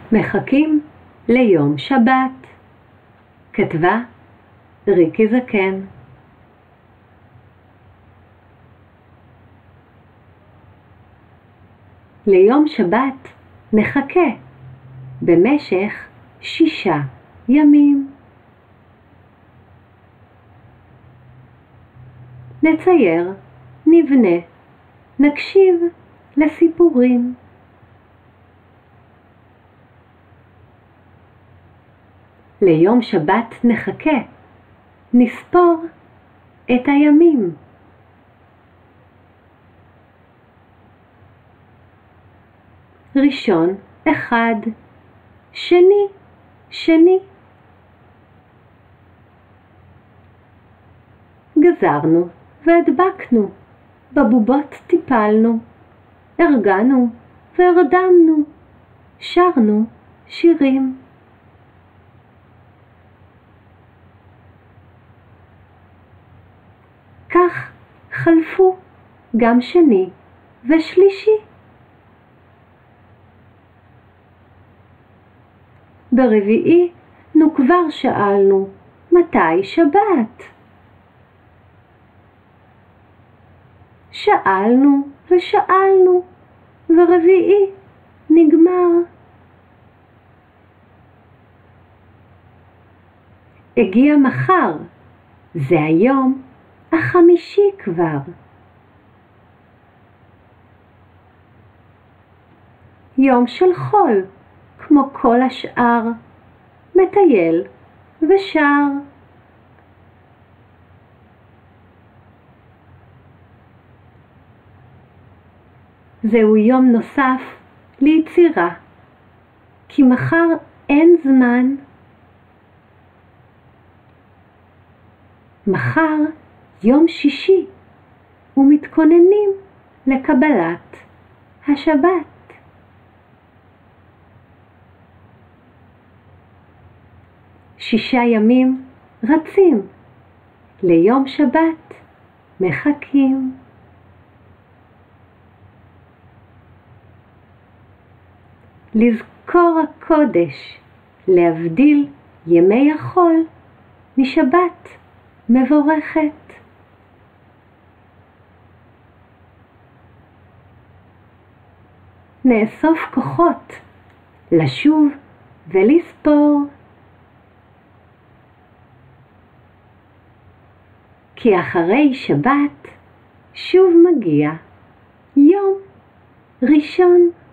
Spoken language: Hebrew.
מחכים ליום שבת. כתבה ריקי זקן. ליום שבת נחכה במשך 6 ימים. נצייר, נבנה, נקשיב לסיפורים. ליום שבת נחכה, נספור את הימים. ראשון 1, שני. גזרנו והדבקנו, בבובות טיפלנו, ארגנו והרדמנו, שרנו שירים. כך חלפו גם שני ושלישי. ברביעי כבר שאלנו מתי שבת. שאלנו ושאלנו, ורביעי נגמר. הגיע מחר, זה היום החמישי כבר. יום של חול, כמו כל השאר, מטייל ושר. זהו יום נוסף ליצירה, כי מחר אין זמן. מחר יום שישי, ומתכוננים לקבלת השבת. שישה ימים רצים, ליום שבת מחכים. לזכור הקודש, להבדיל ימי החול משבת מבורכת. נאסוף כוחות, לשוב ולספור. כי אחרי שבת שוב מגיע יום ראשון.